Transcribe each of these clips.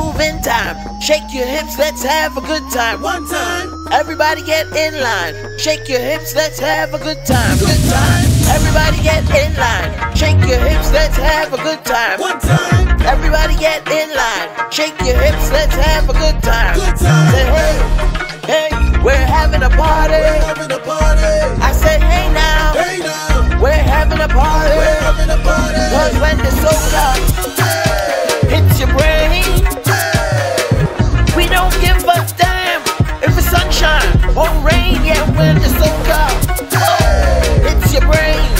move in time. Shake your hips, let's have a good time. One time. Everybody get in line. Shake your hips, let's have a good time. Good time. Everybody get in line. Shake your hips, let's have a good time. One time. Everybody get in line. Shake your hips, let's have a good time. Good time. Say hey, hey, we're having a party. We're having a party. I said hey now, Hey now. we're having a party. We're having a party. Cause when the soca hits your brain, we don't give a damn if it's sunshine or rain. Yeah, when the soca hits your brain,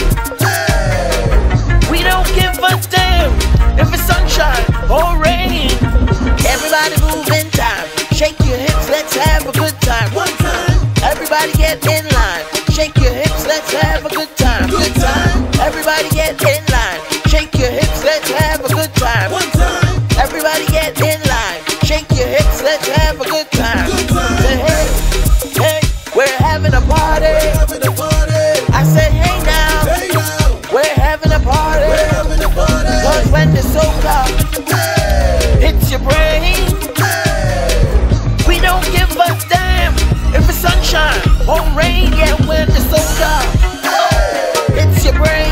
we don't give a damn if it's sunshine or rain. Everybody move in time. Shake your hips, let's have a good time. One time. Everybody get in line. Shake your hips, let's have a good time. Good time. Everybody get in line. Shake your hips, let's have a good time. One time. Everybody get in line. Shake your hips, let's have a good time. Good time. Say hey, hey, we're having a party. We're having a party. I said hey now, Hey now. we're having a party. We're having a party. Cause when the soca hits your brain, we don't give a damn if it's sunshine or rain. Yeah, when the soca hits your brain,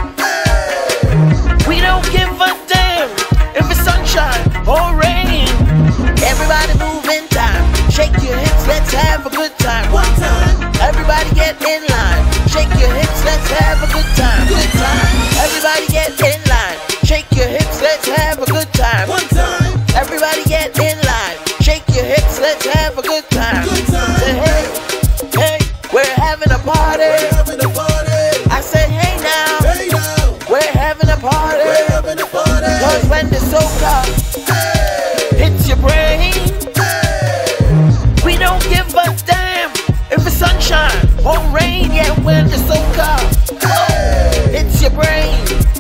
we don't give a damn if it's sunshine or rain. Everybody move in time. Shake your hips, let's have a good time. One time. Everybody get in line. Shake your hips, let's have a good time. Good time. Everybody get in line. Shake your hips, let's have a good time. One time. Everybody get in line. Shake your hips, let's have a good time. Good time. Say hey, hey, we're having a party. We're having a party. I said hey now, Hey now. we're having a party. We're having a party. Cause when the soca hits your brain, we don't give a damn if it's sunshine or rain. Yeah, when the soca hits your brain,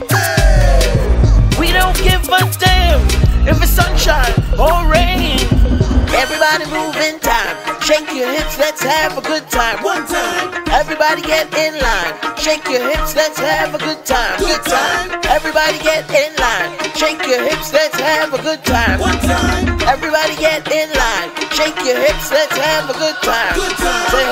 we don't give a damn if it's sunshine or rain. Everybody move in time. Shake your hips, let's have a good time. One time. Everybody get in line. Shake your hips, let's have a good time. Good time. Everybody get in line. Shake your hips, let's have a good time. One time. Everybody get in line. Shake your hips, let's have a good time. Good time. Say